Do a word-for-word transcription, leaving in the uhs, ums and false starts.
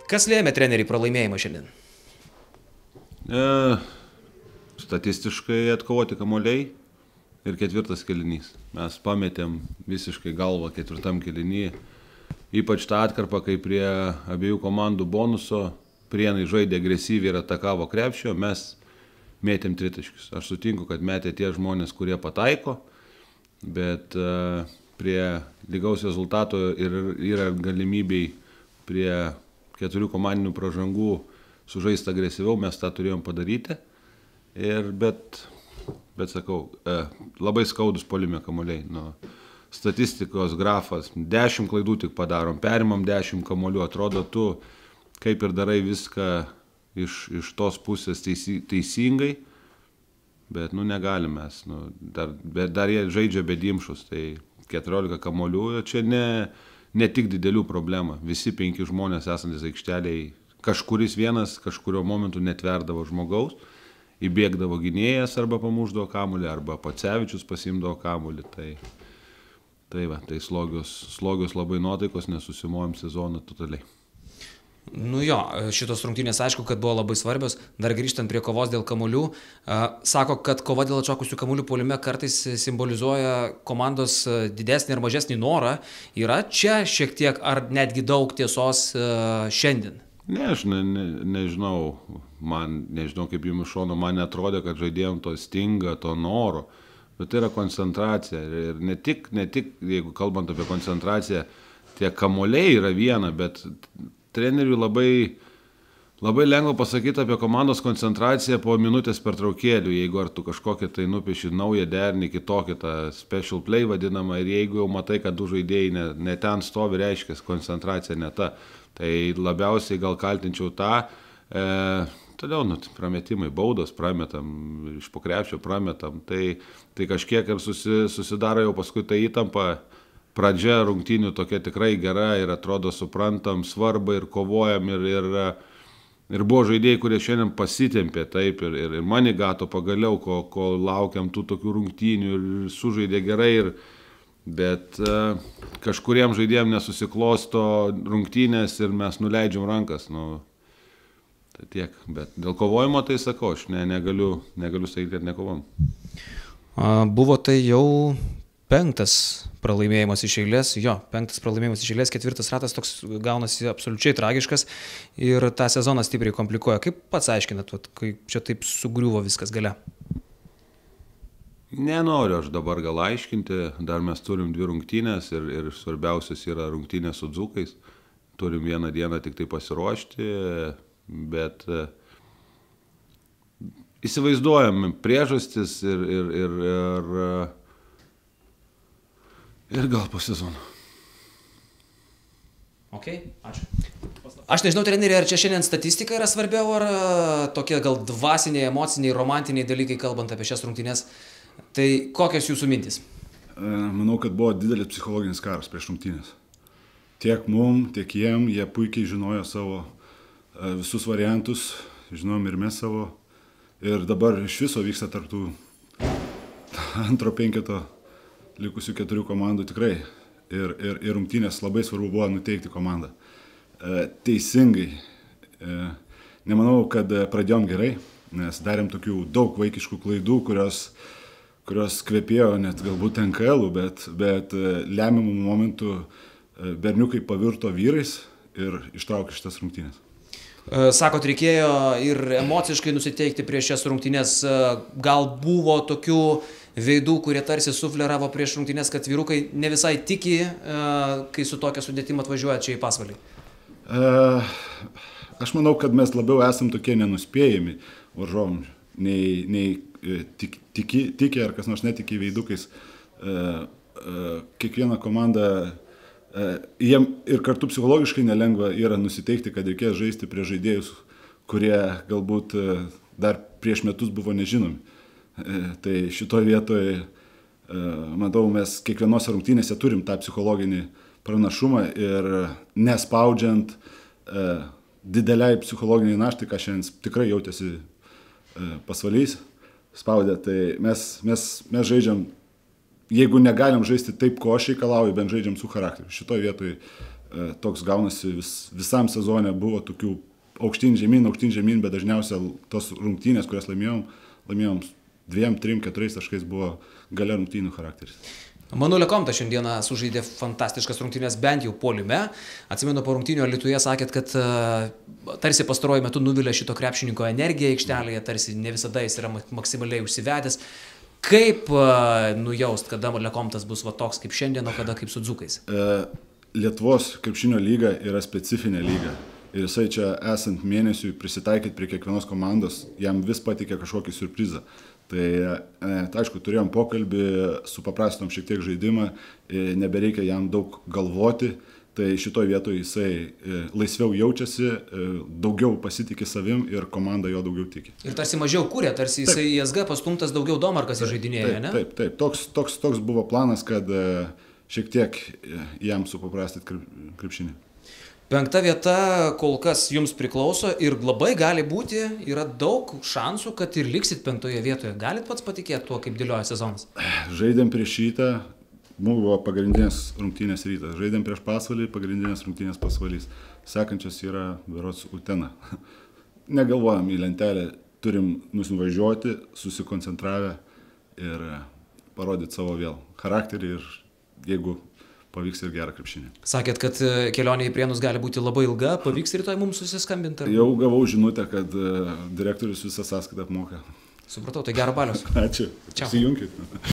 Kas lėmė trenerių pralaimėjimą šiandien? E, statistiškai atkovoti kamuoliai ir ketvirtas kėlinys. Mes pametėm visiškai galvą ketvirtam kėlinį. Ypač tą atkarpą, kai prie abiejų komandų bonuso Prienai žaidė agresyviai ir atakavo krepšio, mes mėtėm tritaškius. Aš sutinku, kad metė tie žmonės, kurie pataiko, bet uh, prie lygaus rezultato ir yra galimybei prie keturių komandinių pražangų sužaisti agresyviau, mes tą turėjom padaryti. Ir bet, bet sakau, uh, labai skaudus puolime kamuoliai. Nu, statistikos grafas, dešimt klaidų tik padarom, perimam dešimt kamuolių, atrodo tu kaip ir darai viską iš, iš tos pusės teisi, teisingai, bet nu negalim mes, nu, dar, bet dar jie žaidžia be dimšus, tai keturiolika kamuolių, čia ne, ne tik didelių problemų, visi penki žmonės esantis aikšteliai, kažkuris vienas kažkurio momentu netverdavo žmogaus, įbėgdavo gynėjas arba pamuždavo kamuolį, arba Pacevičius pasimdavo kamuolį, tai, tai va, tai slogios, slogios labai nuotaikos, nesusimojom sezoną totaliai. Nu jo, šitos rungtynės aišku, kad buvo labai svarbios, dar grįžtant prie kovos dėl kamuolių, sako, kad kova dėl atšokusių kamuolių puolime kartais simbolizuoja komandos didesnį ir mažesnį norą. Yra čia šiek tiek ar netgi daug tiesos šiandien? Ne, aš ne, ne, nežinau, man, nežinau kaip jums iš šono, man netrodė, kad žaidėjom to stinga, to noro, bet tai yra koncentracija ir ne tik, ne tik, jeigu kalbant apie koncentraciją, tie kamuoliai yra viena, bet treneriui labai, labai lengva pasakyti apie komandos koncentraciją po minutės pertraukėlių, jeigu ar tu kažkokią tai nupieši naują derinį, kitokį tą special play vadinamą, ir jeigu jau matai, kad du žaidėjai ne, ne ten stovi, reiškia koncentracija ne ta. Tai labiausiai gal kaltinčiau tą, e, todėl nu, prametimai, baudos prametam, iš po krepšio prametam, tai, tai kažkiek ir susi, susidaro jau paskui ta įtampa. Pradžia rungtynių tokia tikrai gera ir atrodo suprantam svarbą ir kovojam ir, ir, ir buvo žaidėjai, kurie šiandien pasitempė taip ir, ir, ir Manigato pagaliau, ko, ko laukiam tų tokių rungtynių ir sužaidė gerai, ir, bet uh, kažkuriem žaidėjim nesusiklosto rungtynės ir mes nuleidžiam rankas. Nu, tai tiek, bet dėl kovojimo tai sakau, aš ne, negaliu, negaliu sakyti, kad nekovojam. Buvo tai jau penktas pralaimėjimas iš eilės, jo, penktas pralaimėjimas iš eilės, ketvirtas ratas toks gaunasi absoliučiai tragiškas ir tą sezoną stipriai komplikuoja. Kaip pats aiškinat, kaip čia taip sugriuvo viskas gale? Nenoriu aš dabar gal aiškinti, dar mes turim dvi rungtynės ir, ir svarbiausias yra rungtynės su dzūkais. Turim vieną dieną tik tai pasiruošti, bet įsivaizduojam priežastis ir, ir, ir, ir Ir gal po sezono. Ok, ačiū. Aš nežinau, treneri, ar čia šiandien statistika yra svarbiau, ar tokie gal dvasiniai, emociniai, romantiniai dalykai, kalbant apie šias rungtynes. Tai kokios jūsų mintis? Manau, kad buvo didelis psichologinis karas prieš rungtynės. Tiek mum, tiek jiem, jie puikiai žinojo savo visus variantus, žinom ir mes savo. Ir dabar iš viso vyksta tarptų antro penketo likusių keturių komandų tikrai. Ir, ir, ir rungtynės labai svarbu buvo nuteikti komandą. E, teisingai. E, nemanau, kad pradėjom gerai, nes darėm tokių daug vaikiškų klaidų, kurios, kurios kvepėjo net galbūt N K L-ų, bet, bet lemiamų momentų berniukai pavirto vyrais ir ištraukė šitas rungtynės. Sakot, reikėjo ir emociškai nusiteikti prieš šias rungtynės. Gal buvo tokių veidų, kurie tarsi sufleravo prieš rungtynės, kad vyrukai ne visai tiki, kai su tokia sudėtim atvažiuoja čia į Pasvalį? Aš manau, kad mes labiau esam tokie nenuspėjami varžovam, nei, nei tik, tiki, tiki ar kas nors netiki veidukais. Kiekviena komanda, jiem ir kartu psichologiškai nelengva yra nusiteikti, kad reikės žaisti prie žaidėjus, kurie galbūt dar prieš metus buvo nežinomi. Tai šitoje vietoje, matau, mes kiekvienose rungtynėse turim tą psichologinį pranašumą ir nespaudžiant dideliai psichologiniai naštai, ką šiandien tikrai jautėsi Pasvalys spaudė, tai mes, mes, mes žaidžiam, jeigu negalim žaisti taip, ko aš reikalauju, bent žaidžiam su charakteriu. Šitoje vietoje toks gaunasi vis, visam sezone buvo tokių aukštyn žemyn, aukštyn žemyn, bet dažniausiai tos rungtynės, kurias laimėjom, laimėjom dviem, trim, keturiais taškais buvo gale rungtynių charakteris. Manulė Komta šiandieną sužaidė fantastiškas rungtynės bent jau puolime. Atsimenu, po rungtynių Alytuje sakėt, kad uh, tarsi pastaruoju metu nuvilė šito krepšininko energiją aikštelėje, tarsi ne visada jis yra maksimaliai užsivedęs. Kaip uh, nujaust, kada Manulė Komtas bus va toks kaip šiandien, o kada kaip su dzukais? E, Lietuvos krepšinio lyga yra specifinė lyga. Ir jisai čia esant mėnesiui prisitaikyti prie kiekvienos komandos, jam vis patikė kažkokį surprizą. Tai, tai aišku, turėjom pokalbį, supaprastinom šiek tiek žaidimą, nebereikia jam daug galvoti, tai šitoj vietoje jisai laisviau jaučiasi, daugiau pasitikė savim ir komanda jo daugiau tiki. Ir tarsi mažiau kūrė, tarsi jisai į S G pastumtas daugiau Domarkas įžaidinėja, ne? Taip, taip, toks, toks, toks buvo planas, kad šiek tiek jam supaprastyti krepšinį. Penkta vieta kol kas jums priklauso ir labai gali būti, yra daug šansų, kad ir liksit penktoje vietoje. Galit pats patikėti tuo, kaip dėlioja sezonas? Žaidėm prieš Rytą, buvo pagrindinės rungtynės Rytas. Žaidėm prieš Pasvalį, pagrindinės rungtynės Pasvalys. Sekančios yra berods Utena. Negalvojam į lentelę, turim nusivažiuoti, susikoncentravę ir parodyti savo vėl charakterį ir jeigu pavyks ir gerą krepšinį. Sakėt, kad kelionė į Prienus gali būti labai ilga, pavyks rytoj mums susiskambinti? Jau gavau žinutę, kad direktorius visą sąskaitą apmoka. Supratau, tai gero balios. Ačiū. Čiau. Įsijunkit.